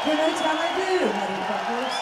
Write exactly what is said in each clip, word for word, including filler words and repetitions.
Good night, Tanadu, motherfuckers.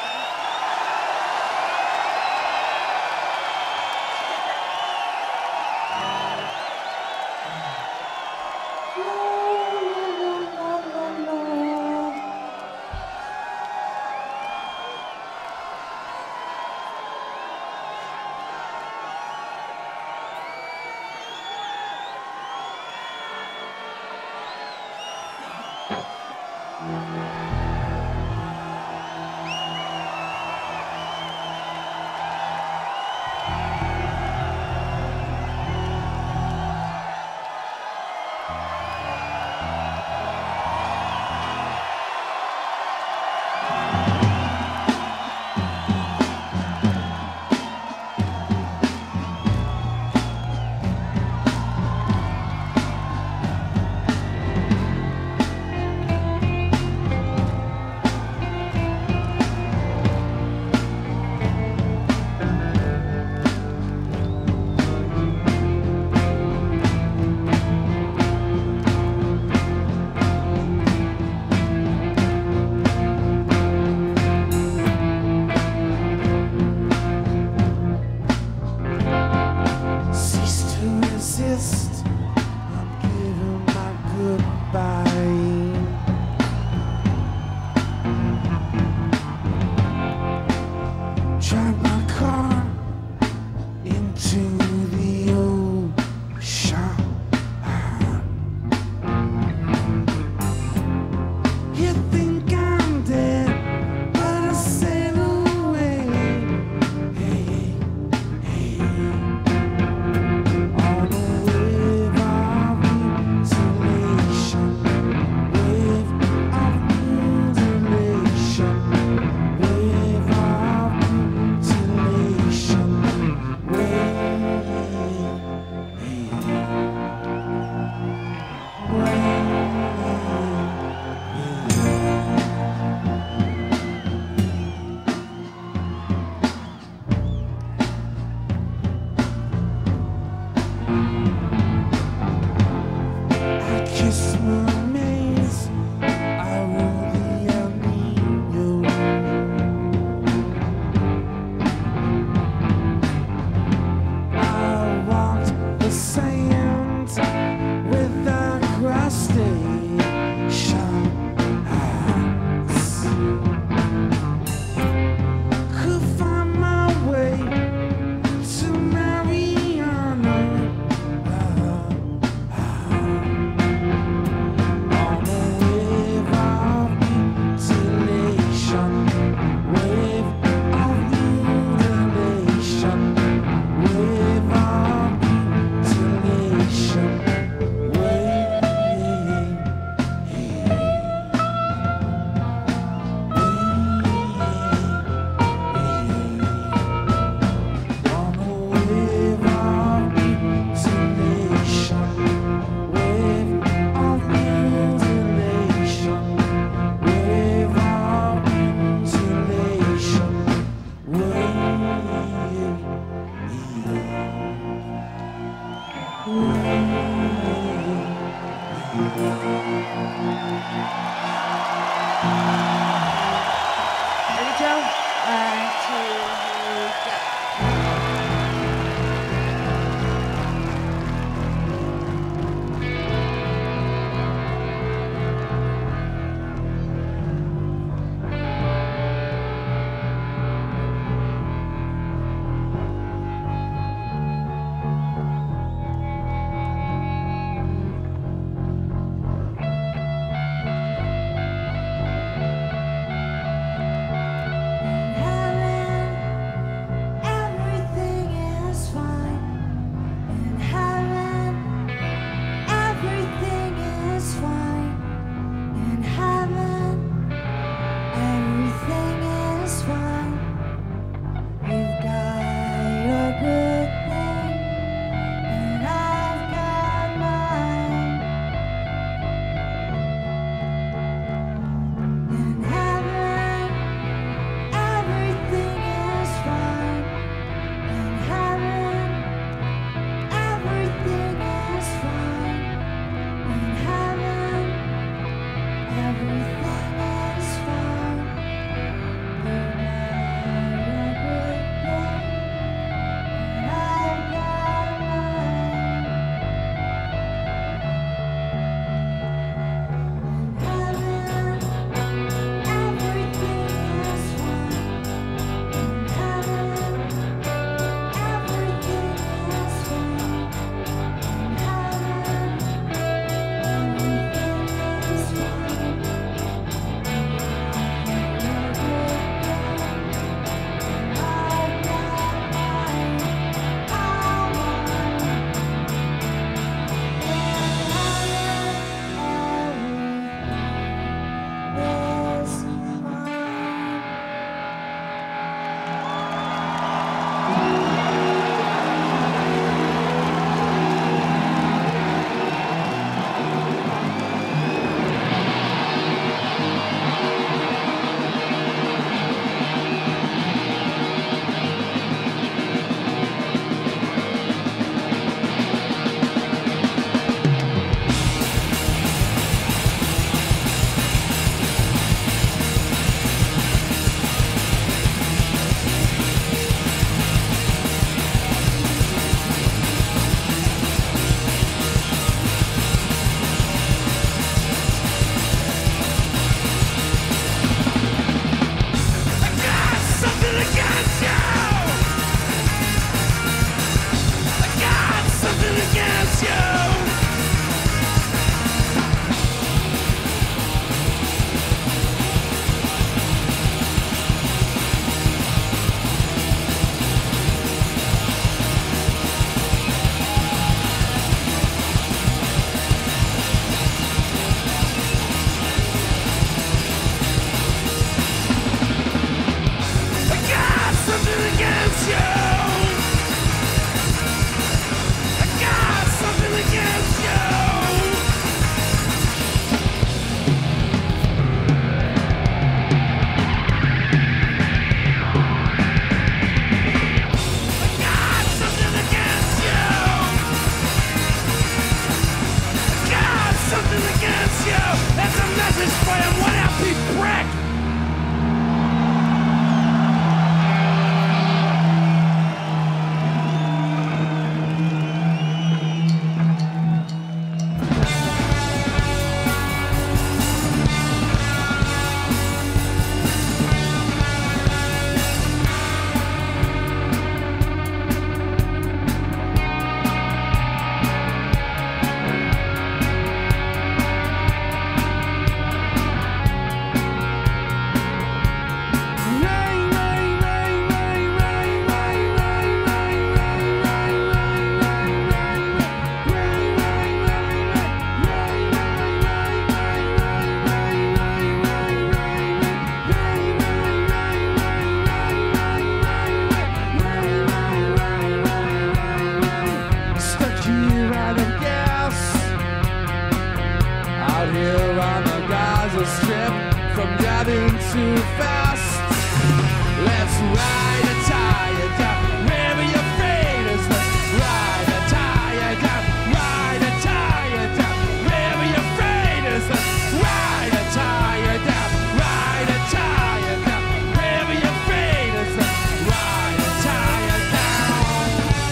the strip from driving too fast. Let's ride a tire down wherever your fate is. Let's ride a tire down, ride a tire down wherever your fate is. Let's ride a tire down, ride a tire down wherever your fate is. Let's ride a tire down.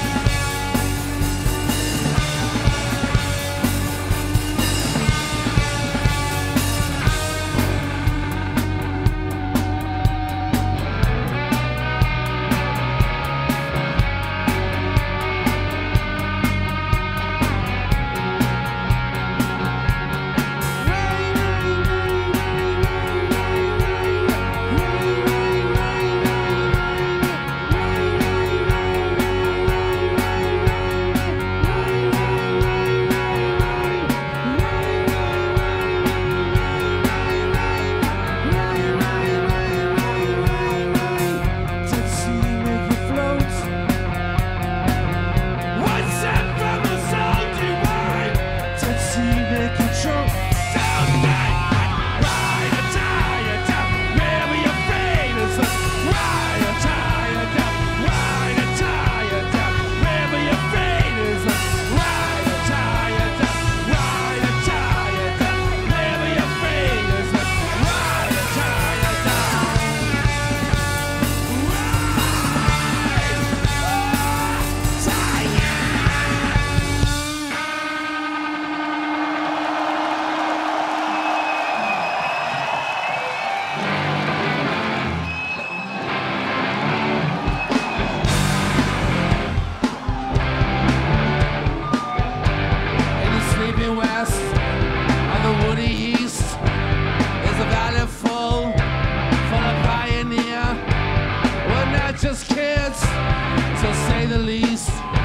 Just kids, to say the least.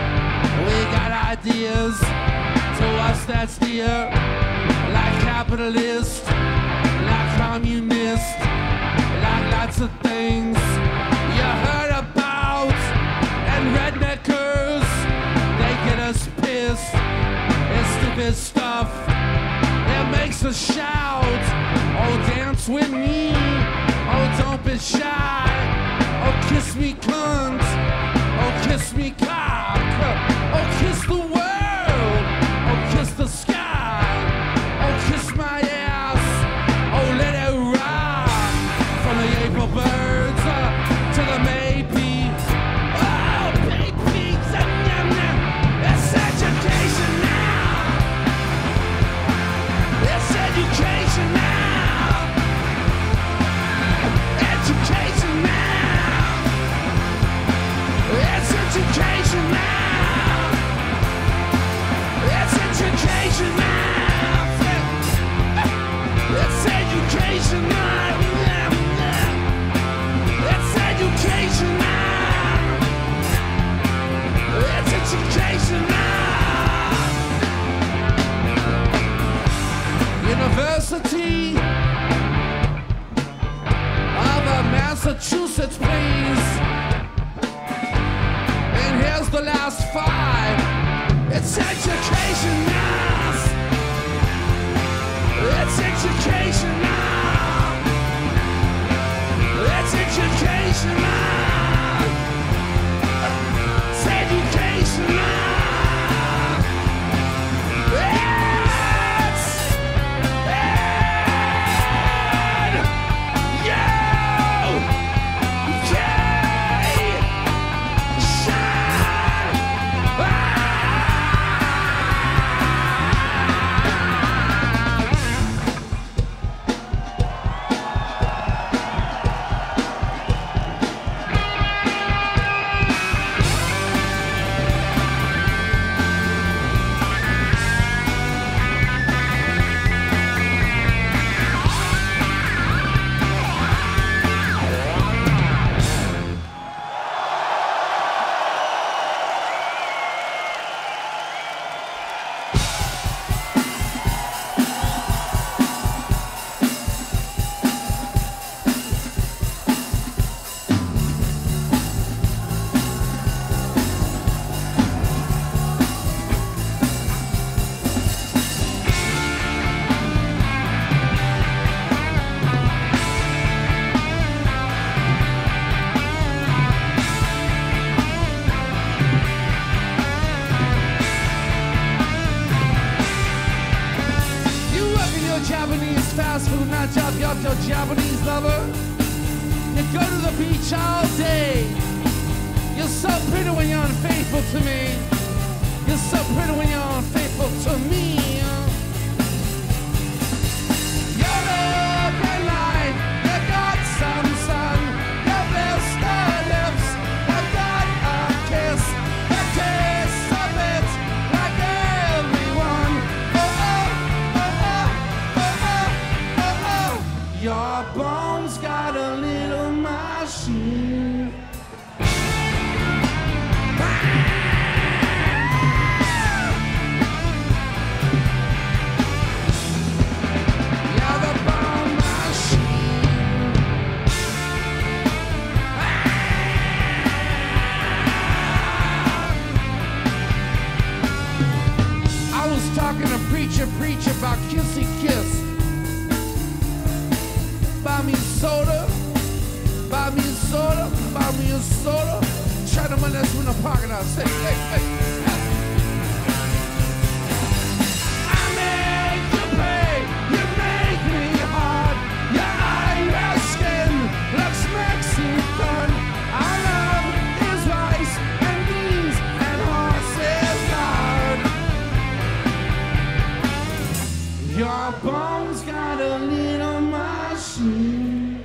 We got ideas, to us that's dear. Like capitalist, like communist, like lots of things you heard about. And redneckers, they get us pissed. It's stupid stuff, it makes us shout. Oh, dance with me, oh, don't be shy. Oh, kiss me, cunt. Oh, kiss me, cock. Oh, kiss the world. Oh, kiss the sky. Oh, kiss my ass. Oh, let it rock. From the April birds uh, to the May peas. Oh, babies. Uh, yum, yum. It's education now. It's education now. Education now. It's education now. It's education now. It's education now. It's education now. It's education now. University of Massachusetts, please. And here's the last five. It's education now. It's education now. It's education now. It's education now. It's ed. You. got your Japanese lover. You go to the beach all day. You're so pretty when you're unfaithful to me. You're so pretty when you're unfaithful to me. You're the bright light, you got some sun. You blessed our lips, you got a kiss. The taste of it, like everyone. Oh, oh, oh, oh, oh, oh, oh. Your bones got a little machine. Talking to preacher, preach about kissy kiss. Buy me a soda, buy me a soda, buy me a soda. Try to money that's in the parking lot. Say, hey, hey, hey. I make you pay, you make me hard. Your Irish skin looks Mexican. Our love is rice and beans and horses lard. Your bones got a little machine.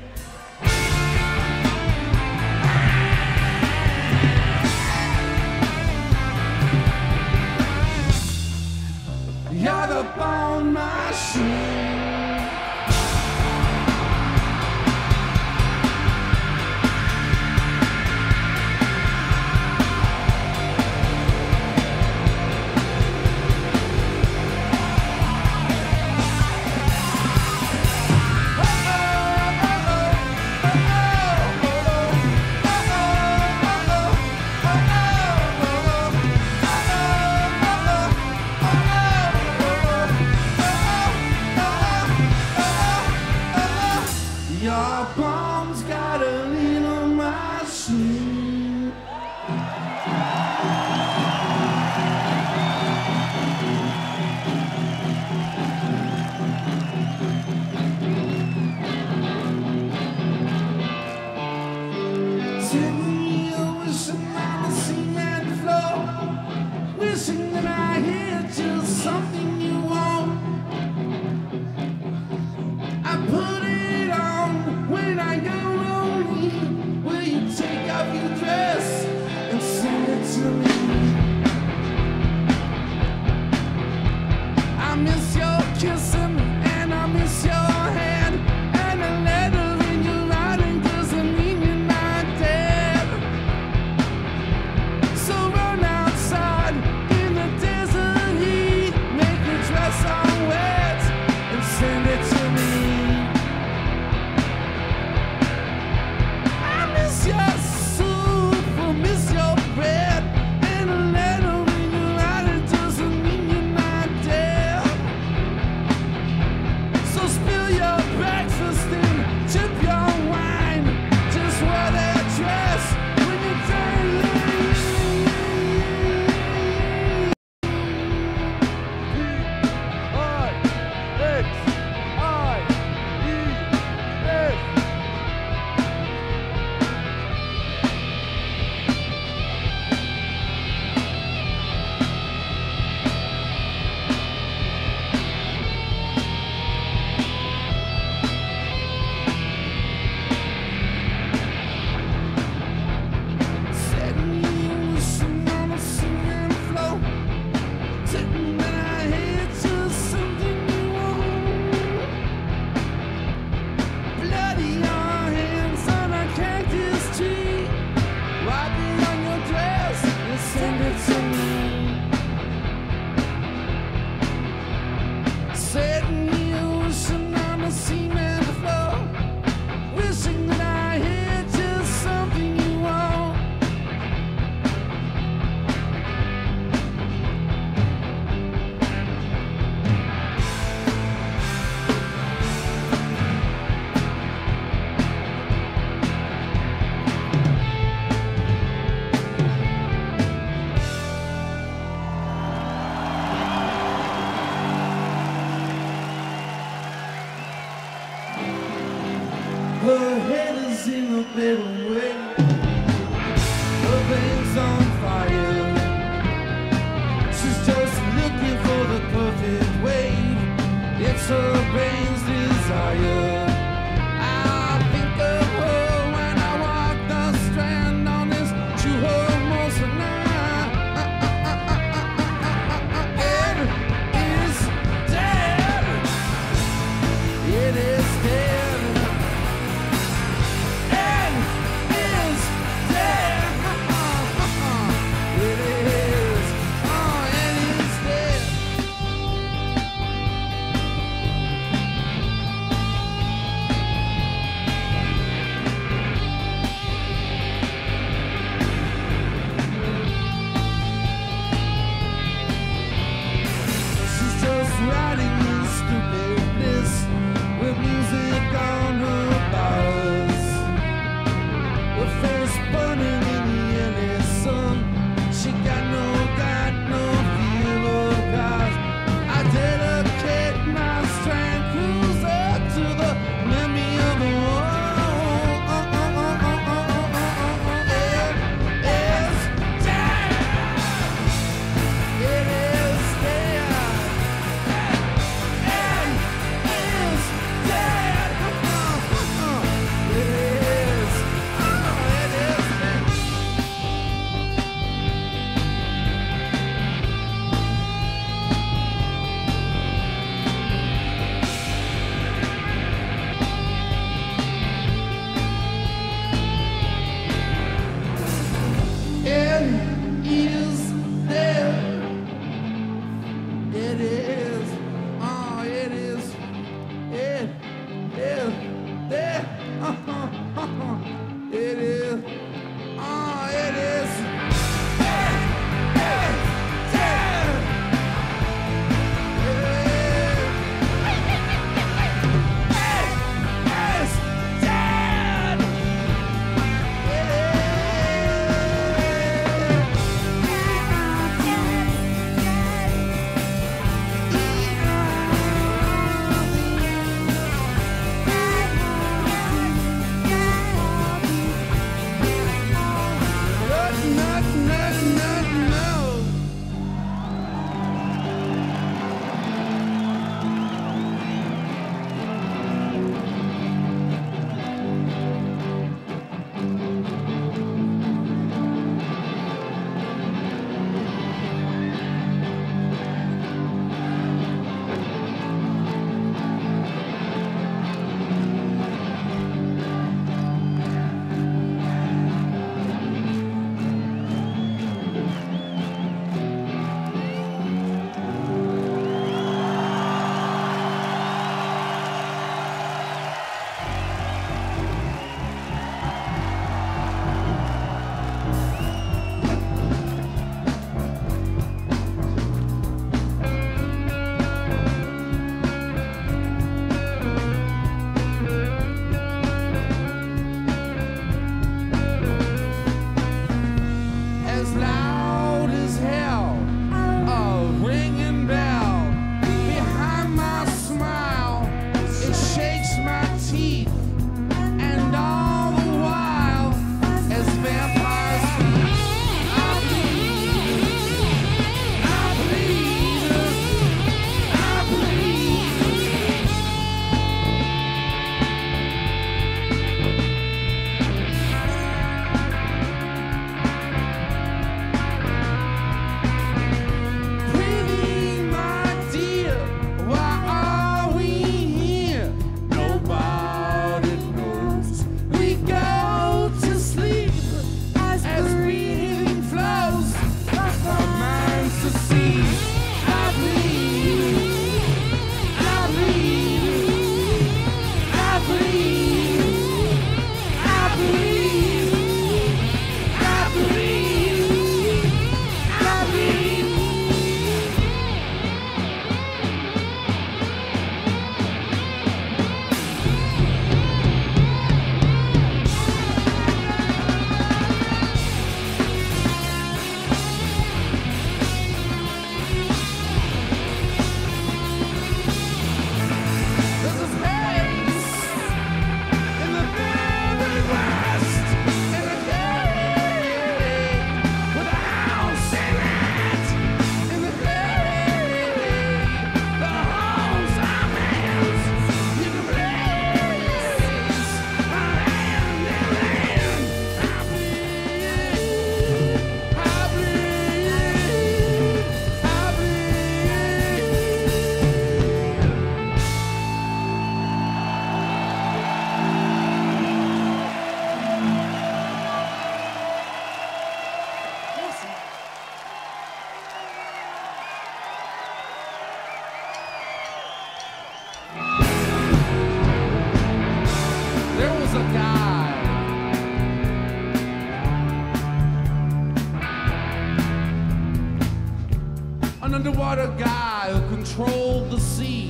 Her head is in a better way. Her veins on fire. She's just looking for the perfect wave. It's her brain's desire. I think of her when I walk the strand on this true Hermosa night. It is dead. It is dead. It is dead. It is. Oh, it is dead. She's just riding in stupid bliss with music a guy who controlled the sea.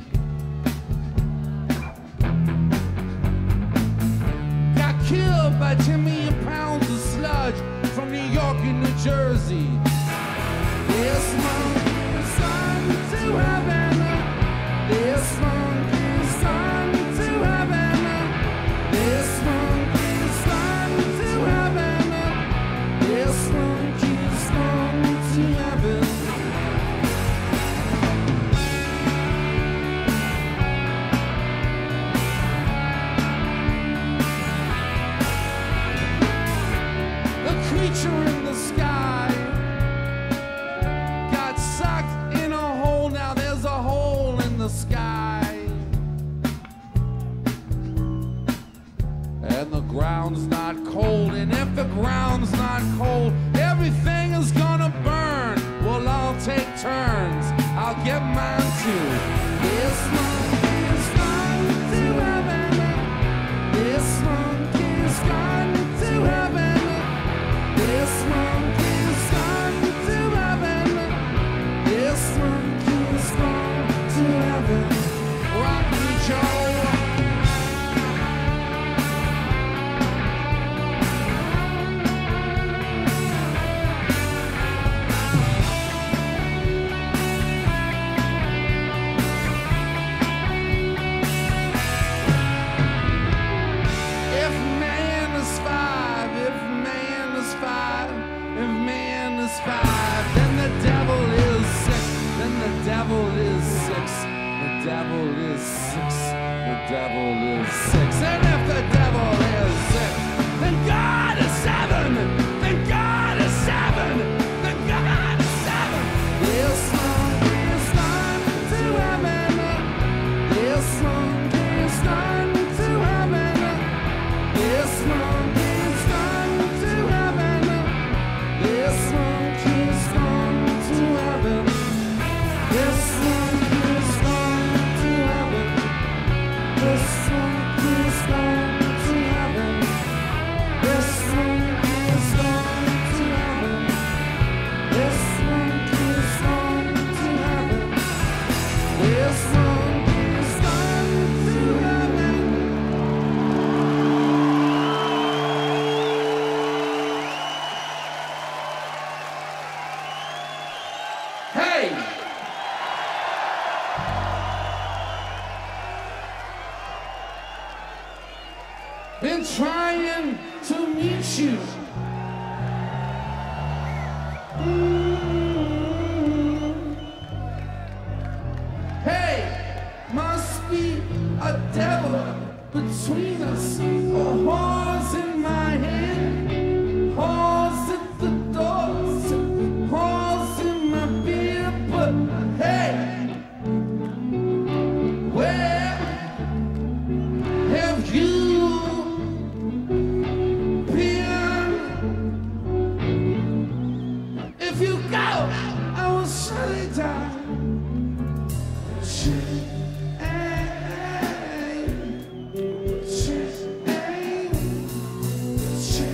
Got killed by ten million pounds of sludge from New York and New Jersey. This monkey's gone to heaven. This monkey's gone to heaven. This monkey's gone to heaven. This monkey's gone to heaven. The creature in the sky got sucked in a hole. Now there's a hole in the sky. And the ground's not cold. And if the ground's not cold, everything is gonna burn. We'll all take turns. I'll get mine too. This monkey's gone to heaven. This monkey's gone to heaven. This monkey's gone to heaven. This monkey's gone to heaven. Rock me, Joe. If man is five, if man is five, if man is five, then the devil is six, then the devil is six, the devil is six, the devil is six, and if the devil is six, then God is seven, then God is seven, then God is seven. This monkey's gone to heaven. This monkey's gone to heaven. This monkey's gone to heaven. This monkey's gone to heaven. This monkey's gone to heaven. This monkey's gone to heaven. This monkey's gone to heaven. This monkey's gone to heaven. This monkey's gone to heaven. Hey! Been trying to meet you. Mm. Hey, must be a devil between us. A horse in my hand, horse at the doors, horse in my beard. But hey, where have you been? If you go, I will shut it down. Change, change, change.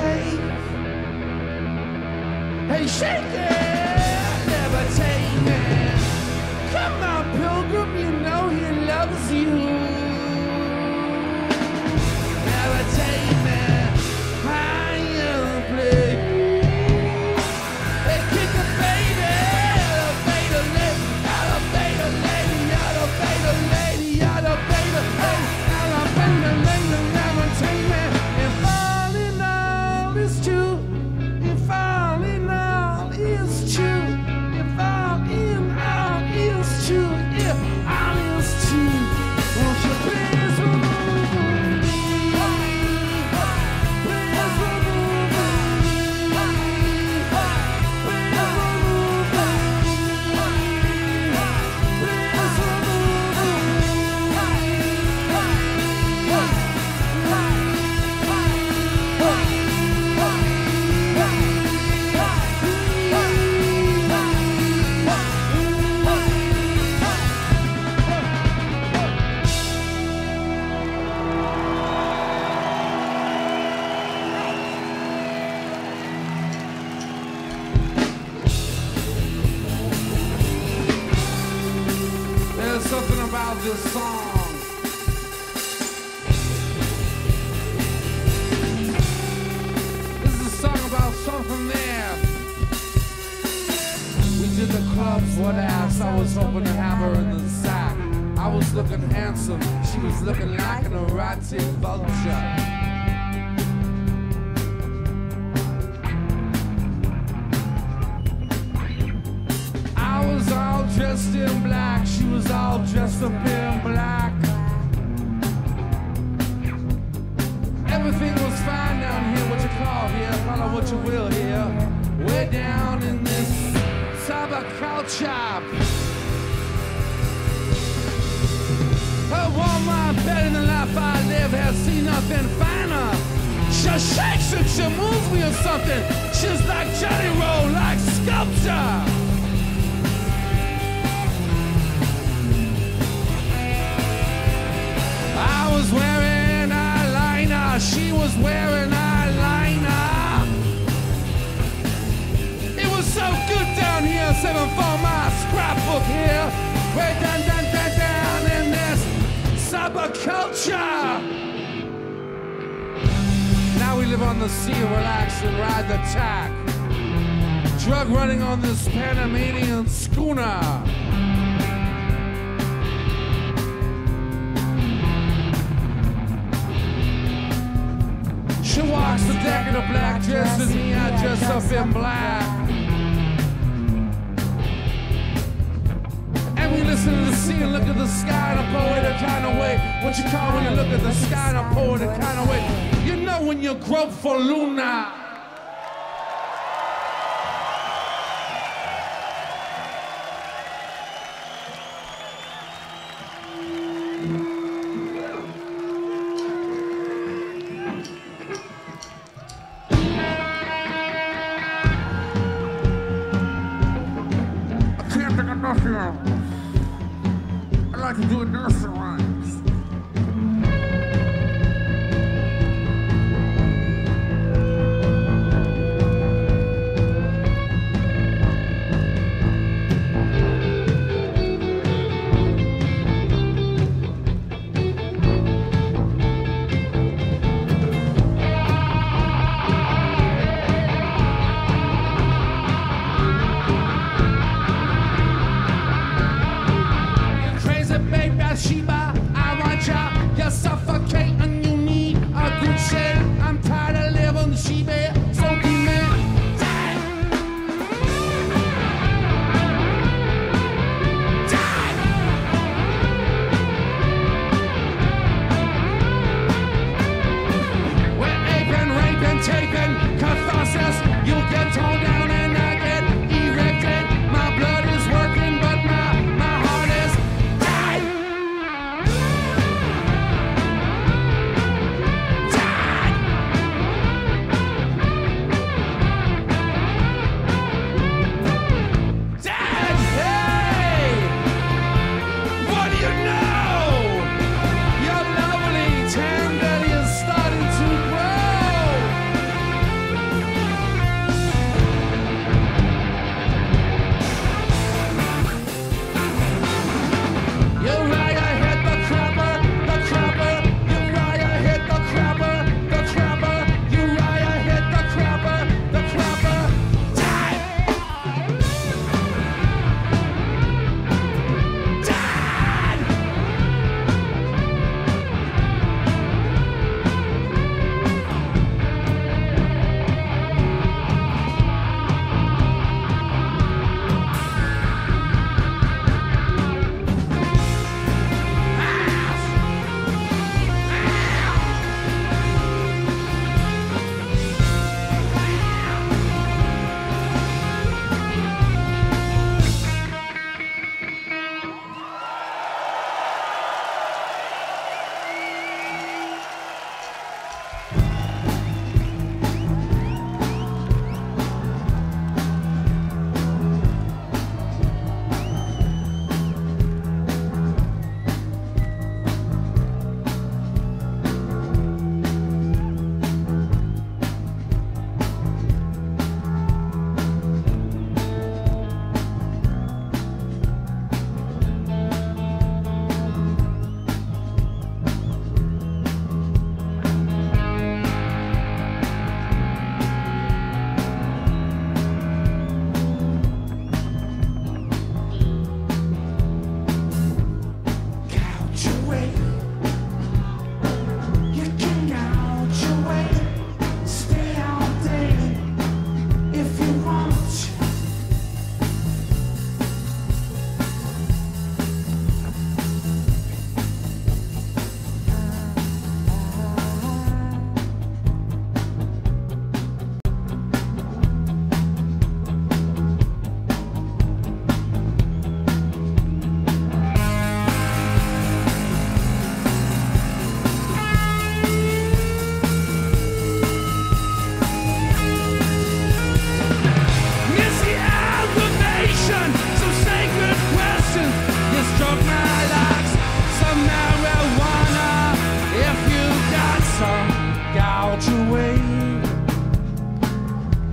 take. Hey, shake it, levitate me. Come on, pilgrim, you know he loves you. Levitate me, higher play. Hey, kick a baby, elevator lady, elevator lady, elevator lady, elevator lady, elevator lady, levitate me. If all in all is true, if all in all is true, if all in all is true, if all is true, won't you please remove me? Please remove me. Please remove me. Please There's something about this song. This is a song about something there. We did the clubs, what ass? I was hoping to have her in the sack. I was looking handsome, she was looking like an erotic vulture. I was all dressed in black, she was all dressed up in black. Everything was fine down here, what you call here, call it what you will here. Way down in this cyber culture. I want my bed in the life I live, have seen nothing finer. She shakes and she moves me or something. She's like Johnny Roll, like sculpture. I was wearing eyeliner, she was wearing eyeliner. It was so good down here, seven for my scrapbook here. Way down, down, down, down in this cyberculture. Now we live on the sea, relax and ride the tack. Drug running on this Panamanian schooner. She walks the deck in a black dress and me, I dress up in black. And we listen to the sea and look at the sky in a poetic kind of way. What you call when you look at the sky in a poetic kind of way? You know when you grope for Luna. I like to do a nursery rhymes. Sheba,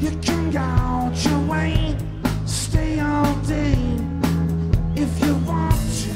You can go out your way, stay all day if you want to.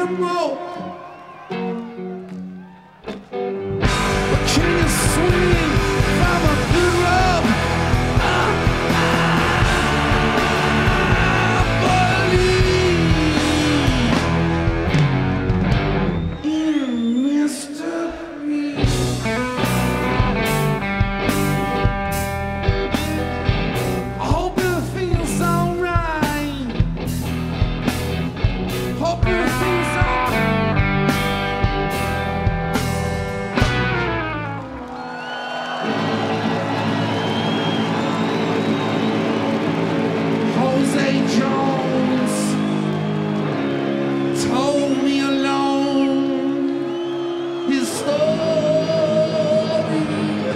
more. But can you swing from a good rope? I, I believe in mystery. I hope it feels alright. Hope it feels alright. Jose Jones told me alone his story.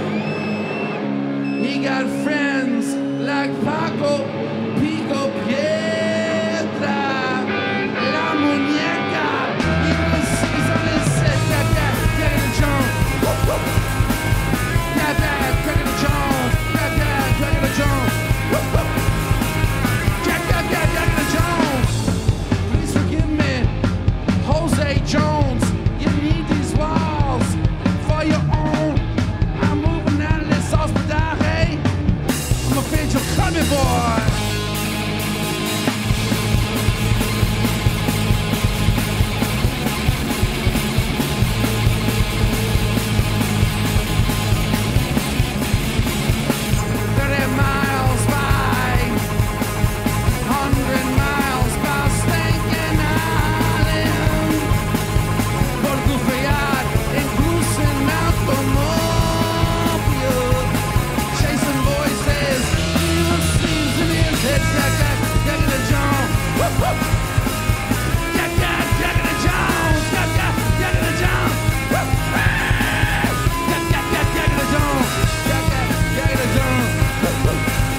He got friends like Paco, Pico, Piedra, La Muñeca. He was, he's on his set, that, that, that in the Jones. That, that, crack in the Jones. That, that, crack in the Jones. Jack, Jack, Jack, Jack in the Jones. Please forgive me, Jose Jones. You need these walls for your own. I'm moving out of this hospital, hey. I'm afraid you'll cut me, boy. Thirty miles by, hundred miles by Stinking Island. Por Gufayat and Grusin Malcolmopia. Chasing voices, evil seems in his head. Jack, Jack, Jack in the Jones. Whoop, whoop. Jack, Jack, Jack in the Jones. Jack, Jack, Jack in the Jones. Whoop, hey. Jack, Jack, Jack, Jack in the Jones. Jack, Jack, Jack in the Jones. Whoop, whoop.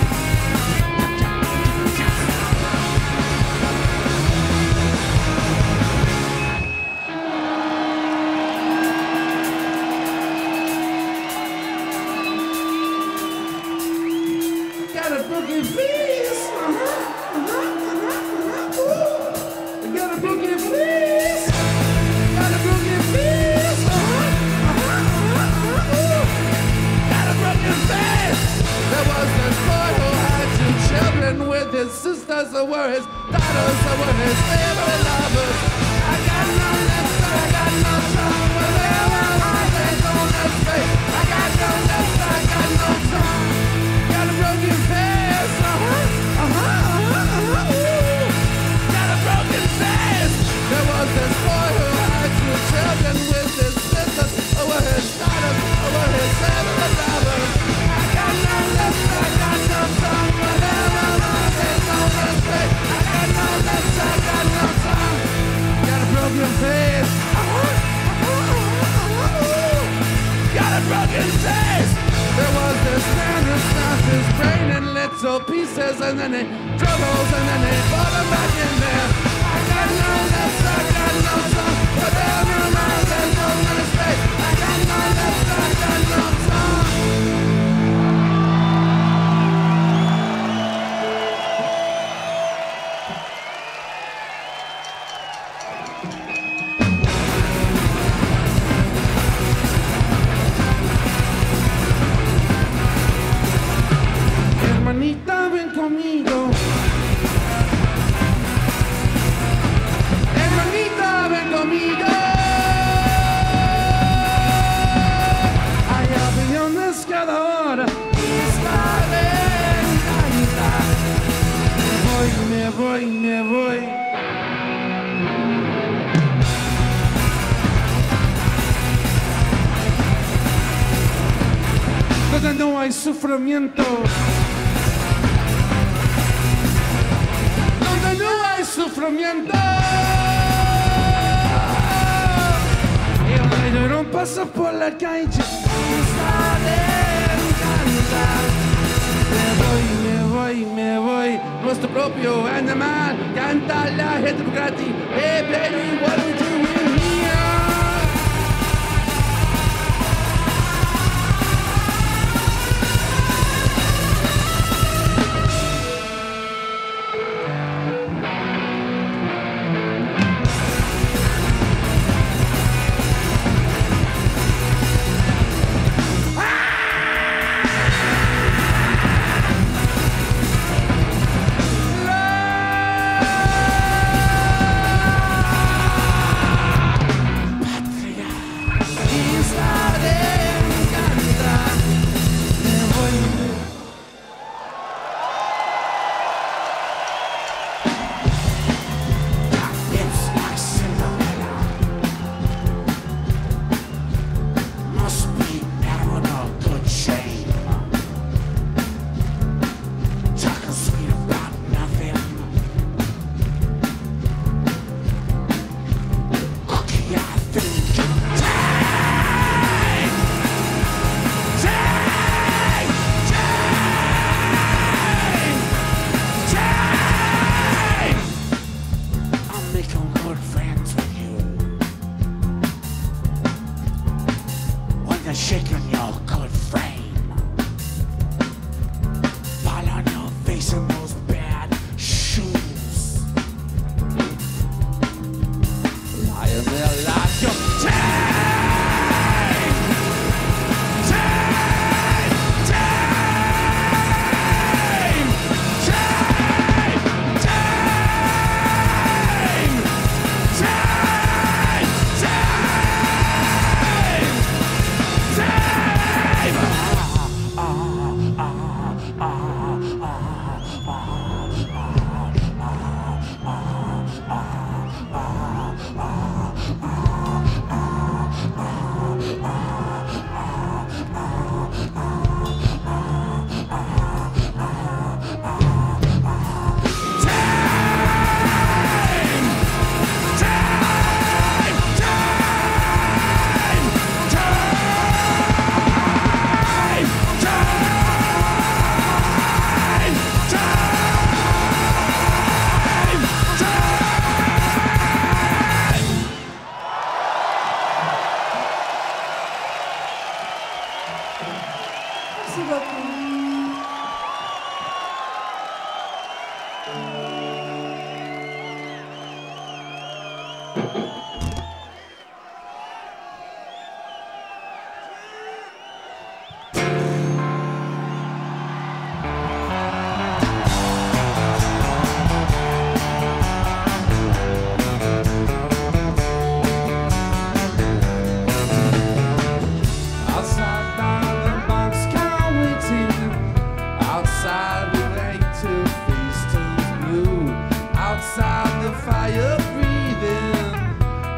Got a boogie face. Uh-huh, uh-huh, uh-huh, uh-huh. Ooh. Got a boogie face. Got a boogie face. Uh-huh, uh-huh, uh-huh, ooh. Got a broken face. There was this boy who had two children with his sisters who were his daughters who were his favorite lovers. I got no lips, I got no tongue, but there were eyes on his face. I got no lips, I got no tongue. Got a broken face, uh-huh, uh-huh, uh-huh, uh-huh, ooh. Got a broken face. There was this boy who had two children with his sisters who were his daughters who were his favorite lovers. I got no lips, I got no tongue, but there were eyes on his face. I got no lips, I got no tongue. Got a broken face, uh-huh, uh-huh, uh-huh, ooh. Got a broken face. There was this man who snapped his brain in little pieces, and then he drove holes, and then he put them back in there. I got no lips, I got no tongue, but there were mountains on his face. I got no lips, I got no tongue. Hermanita, ven conmigo. Hermanita, ven conmigo. Allá había una escaladora y está venganza. Me voy, me voy, me voy. Donde no hay sufrimiento. Donde no hay sufrimiento. El ladrón pasa por la calle y está venganza. Me voy, me voy, me voy. Nuestro propio animal canta la gente gratis. Hey baby, what are we doing here? become good friends with you. When they're shaking your good frame, fall on your face in those bad shoes. Lying there like you're dead. Merci beaucoup. Outside with eight to face to blue. Outside the fire breathing.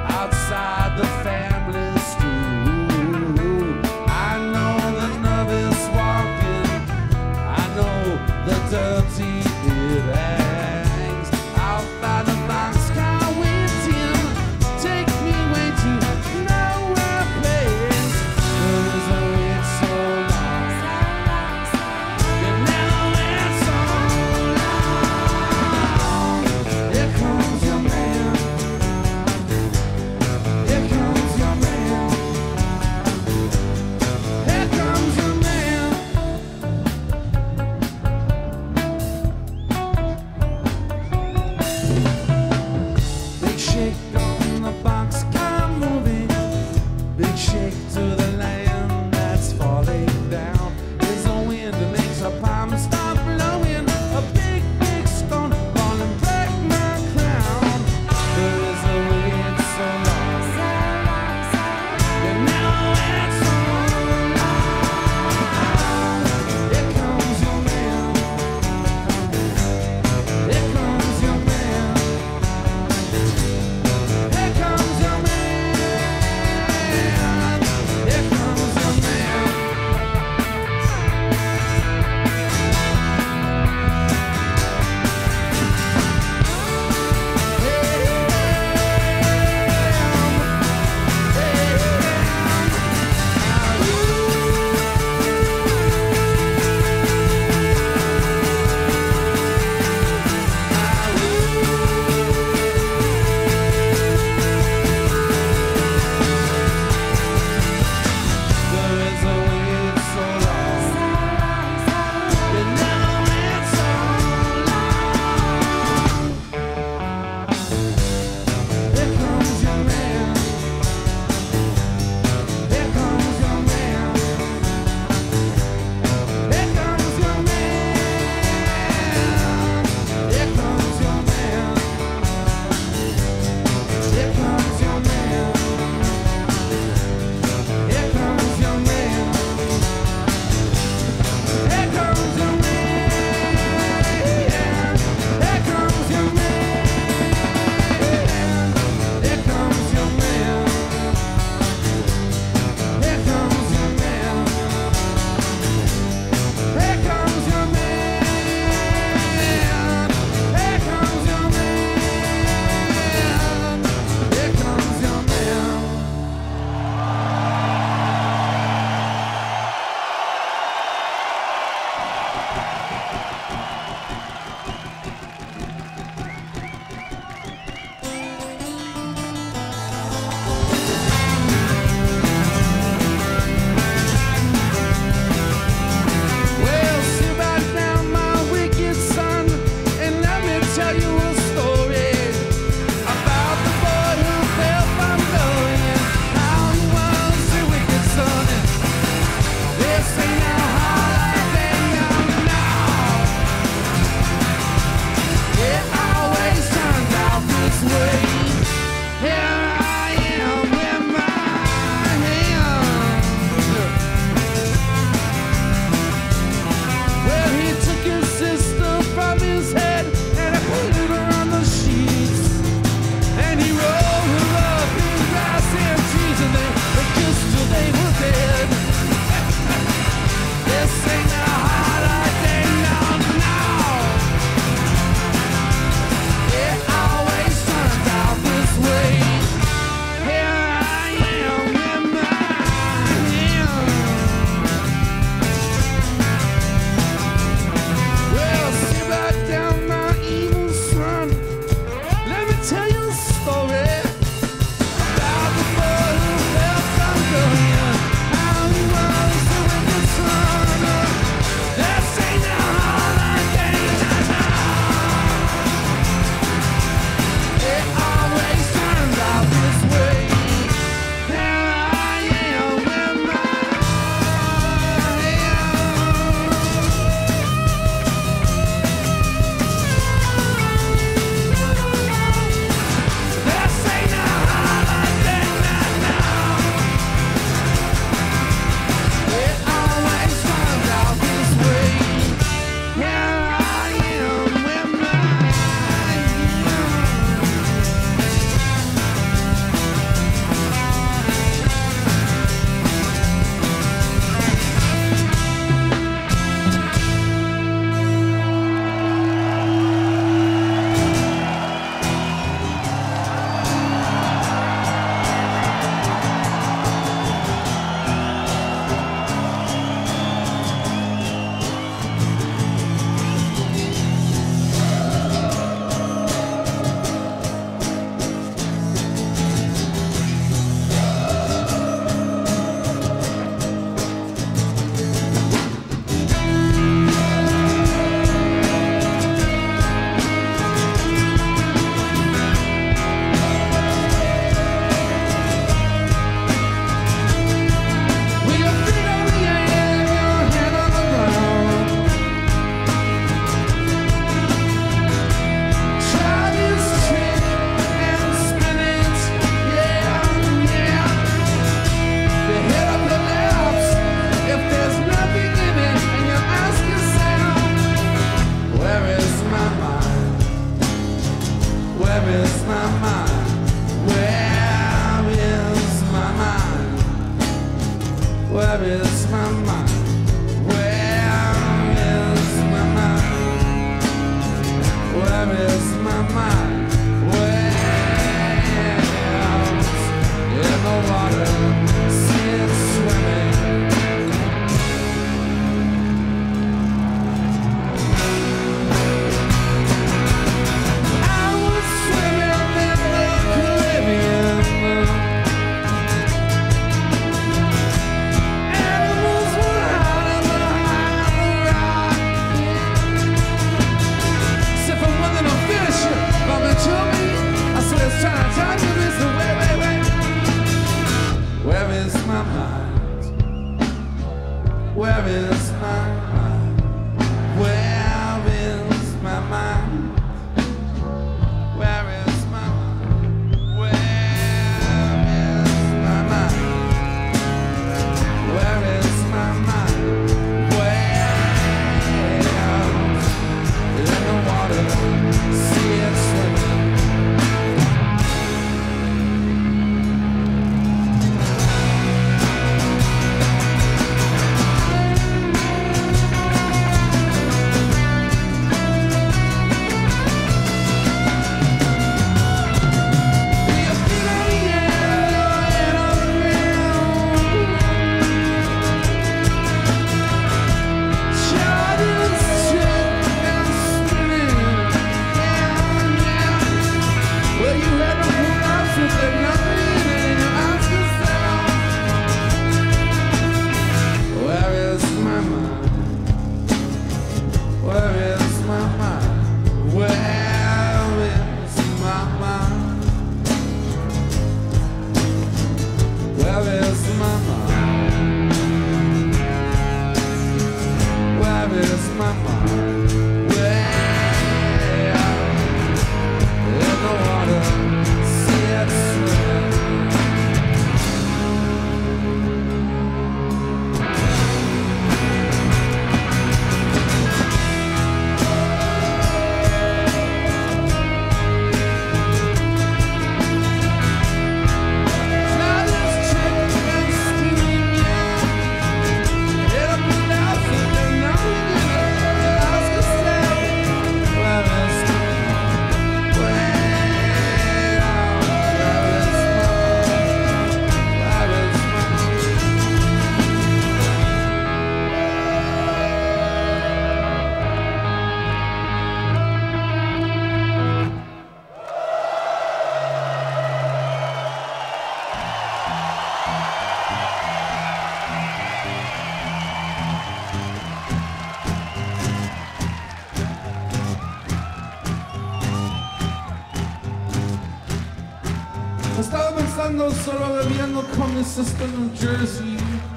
Estaba pensando solo bebiendo con mi sister en New Jersey.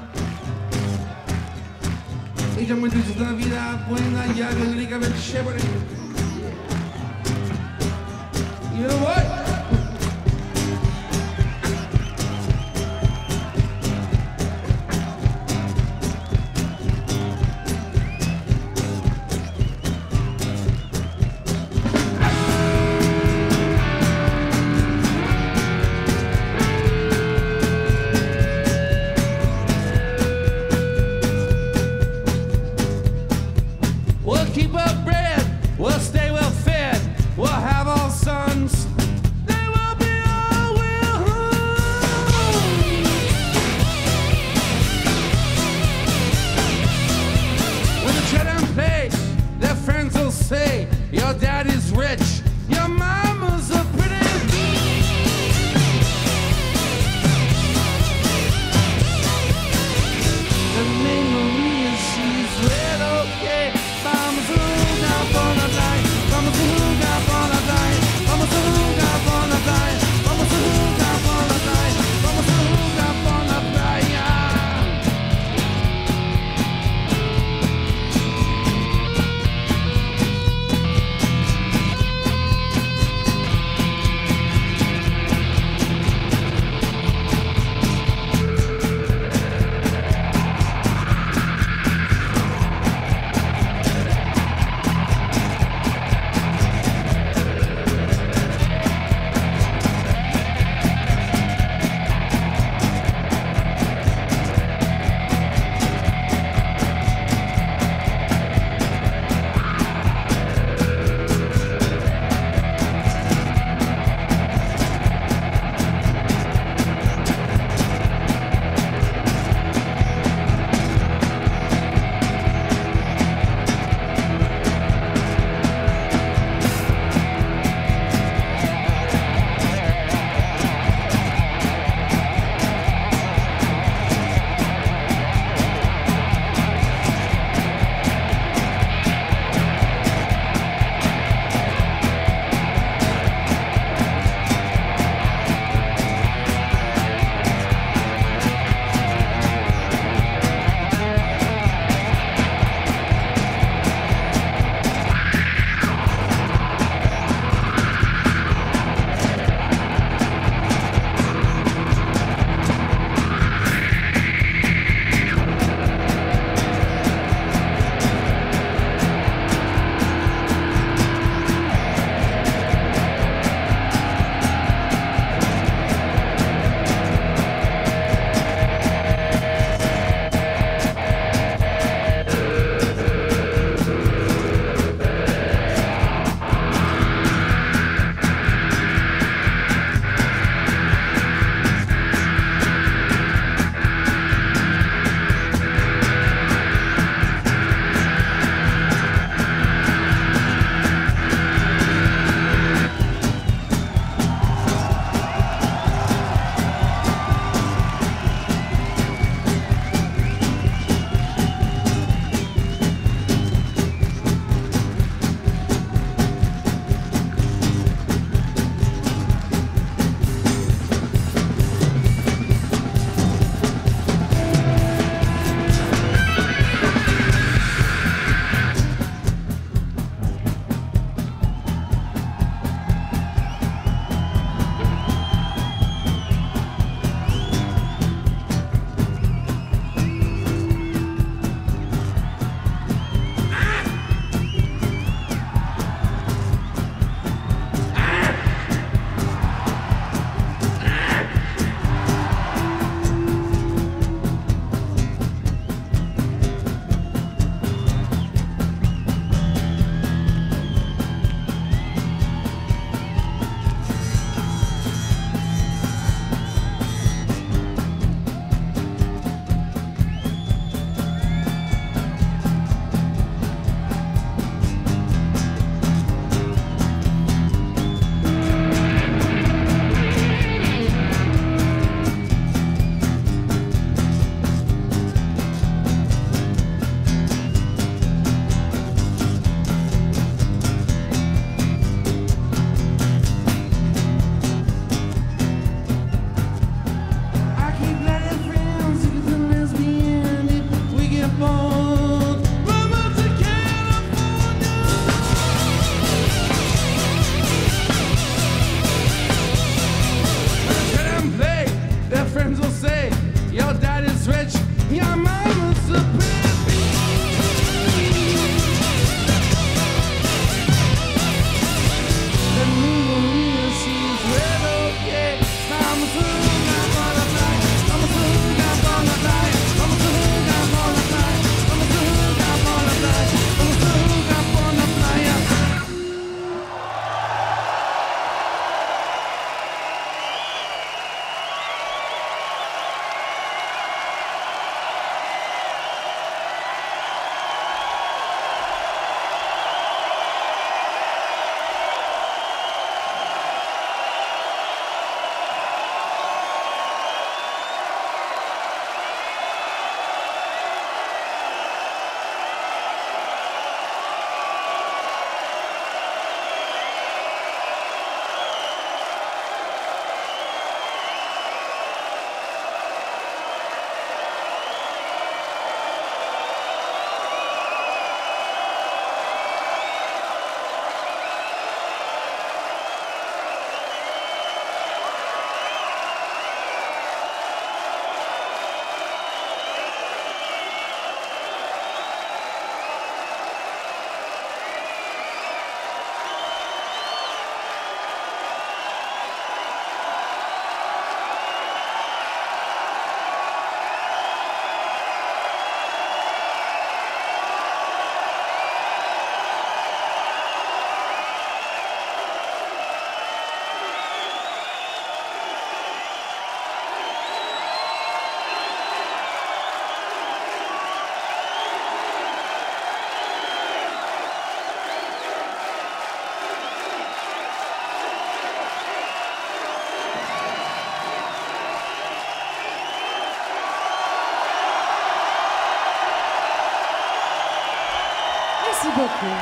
Ella me dice la vida buena y alegría bien chévere. You know what? We'll keep up bread, we'll stay well fed, we'll have all sons beaucoup.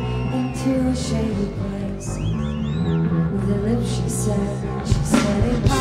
Shady place with her lips, she said, she said it.